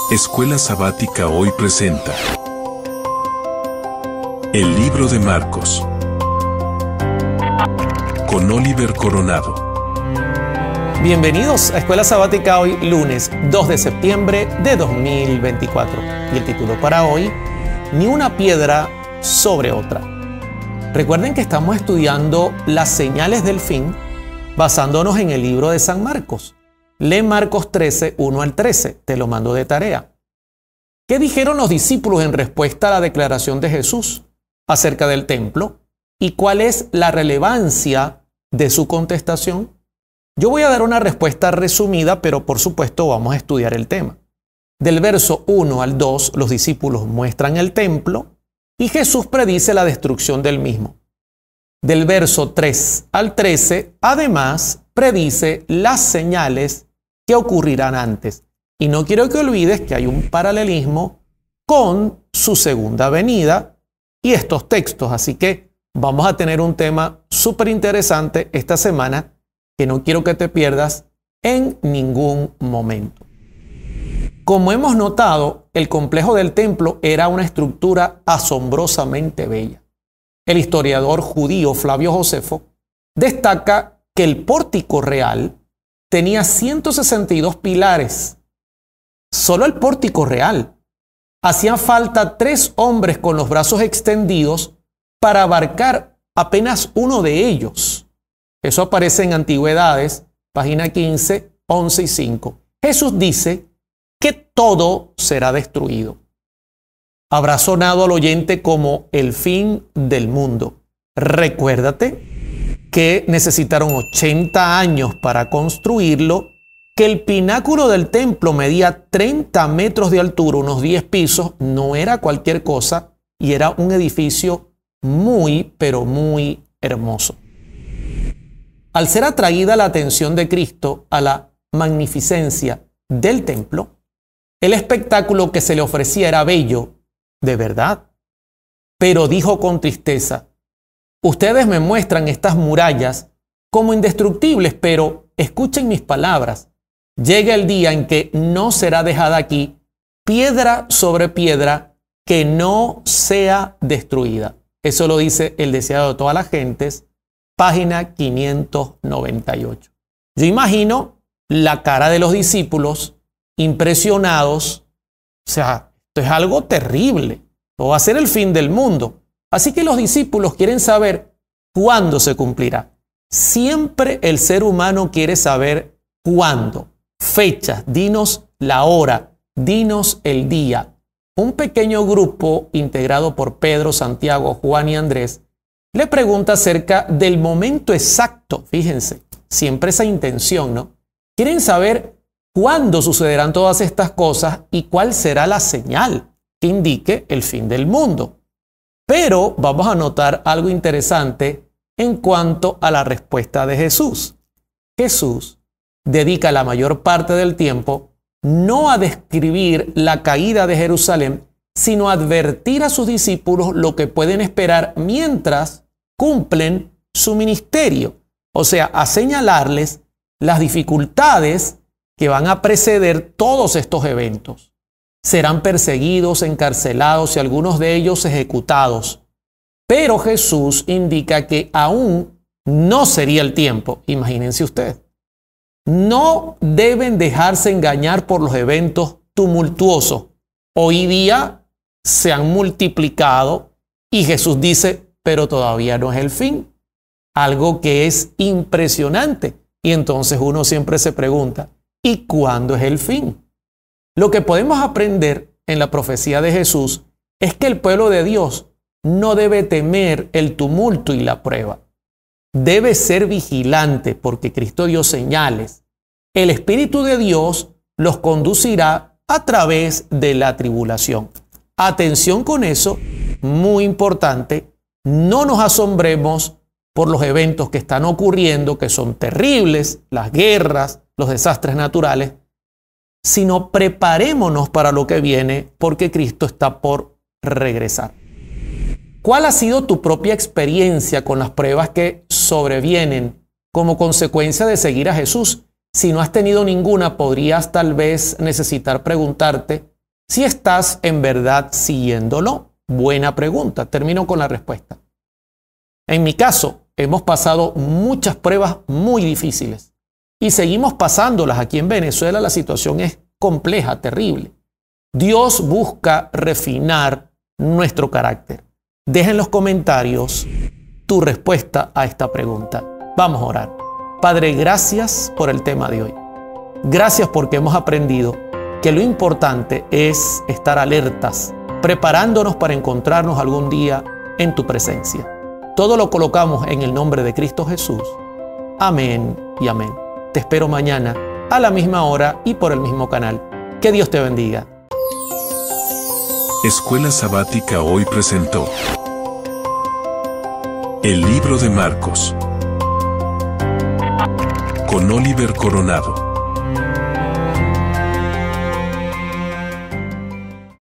Escuela Sabática hoy presenta El libro de Marcos con Oliver Coronado. Bienvenidos a Escuela Sabática hoy, lunes 2 de septiembre de 2024. Y el título para hoy, Ni una piedra sobre otra. Recuerden que estamos estudiando las señales del fin basándonos en el libro de San Marcos. Lee Marcos 13, 1 al 13, te lo mando de tarea. ¿Qué dijeron los discípulos en respuesta a la declaración de Jesús acerca del templo? ¿Y cuál es la relevancia de su contestación? Yo voy a dar una respuesta resumida, pero por supuesto vamos a estudiar el tema. Del verso 1 al 2, los discípulos muestran el templo y Jesús predice la destrucción del mismo. Del verso 3 al 13, además, predice las señales que ocurrirán antes. Y no quiero que olvides que hay un paralelismo con su segunda venida y estos textos. Así que vamos a tener un tema súper interesante esta semana que no quiero que te pierdas en ningún momento. Como hemos notado, el complejo del templo era una estructura asombrosamente bella. El historiador judío Flavio Josefo destaca que el pórtico real tenía 162 pilares. Solo el pórtico real. Hacían falta 3 hombres con los brazos extendidos para abarcar apenas uno de ellos. Eso aparece en Antigüedades, página 15, 11 y 5. Jesús dice que todo será destruido. Habrá sonado al oyente como el fin del mundo. Recuérdate que necesitaron 80 años para construirlo, que el pináculo del templo medía 30 metros de altura, unos 10 pisos, no era cualquier cosa y era un edificio muy, pero muy hermoso. Al ser atraída la atención de Cristo a la magnificencia del templo, el espectáculo que se le ofrecía era bello, de verdad. Pero dijo con tristeza: ustedes me muestran estas murallas como indestructibles, pero escuchen mis palabras. Llega el día en que no será dejada aquí piedra sobre piedra que no sea destruida. Eso lo dice el deseado de todas las gentes, página 598. Yo imagino la cara de los discípulos impresionados. O sea, esto es algo terrible. Esto va a ser el fin del mundo. Así que los discípulos quieren saber cuándo se cumplirá. Siempre el ser humano quiere saber cuándo. Fechas, dinos la hora, dinos el día. Un pequeño grupo integrado por Pedro, Santiago, Juan y Andrés le pregunta acerca del momento exacto. Fíjense, siempre esa intención, ¿no? Quieren saber cuándo sucederán todas estas cosas y cuál será la señal que indique el fin del mundo. Pero vamos a notar algo interesante en cuanto a la respuesta de Jesús. Jesús dedica la mayor parte del tiempo no a describir la caída de Jerusalén, sino a advertir a sus discípulos lo que pueden esperar mientras cumplen su ministerio. O sea, a señalarles las dificultades que van a preceder todos estos eventos. Serán perseguidos, encarcelados y algunos de ellos ejecutados. Pero Jesús indica que aún no sería el tiempo. Imagínense ustedes. No deben dejarse engañar por los eventos tumultuosos. Hoy día se han multiplicado y Jesús dice, pero todavía no es el fin. Algo que es impresionante. Y entonces uno siempre se pregunta, ¿y cuándo es el fin? Lo que podemos aprender en la profecía de Jesús es que el pueblo de Dios no debe temer el tumulto y la prueba. Debe ser vigilante porque Cristo dio señales. El Espíritu de Dios los conducirá a través de la tribulación. Atención con eso, muy importante. No nos asombremos por los eventos que están ocurriendo, que son terribles, las guerras, los desastres naturales, sino preparémonos para lo que viene porque Cristo está por regresar. ¿Cuál ha sido tu propia experiencia con las pruebas que sobrevienen como consecuencia de seguir a Jesús? Si no has tenido ninguna, podrías tal vez necesitar preguntarte si estás en verdad siguiéndolo. Buena pregunta. Termino con la respuesta. En mi caso, hemos pasado muchas pruebas muy difíciles y seguimos pasándolas. Aquí en Venezuela la situación es compleja, terrible. Dios busca refinar nuestro carácter. Deja en los comentarios tu respuesta a esta pregunta. Vamos a orar. Padre, gracias por el tema de hoy. Gracias porque hemos aprendido que lo importante es estar alertas, preparándonos para encontrarnos algún día en tu presencia. Todo lo colocamos en el nombre de Cristo Jesús. Amén y amén. Te espero mañana a la misma hora y por el mismo canal. Que Dios te bendiga. Escuela Sabática hoy presentó El libro de Marcos con Oliver Coronado.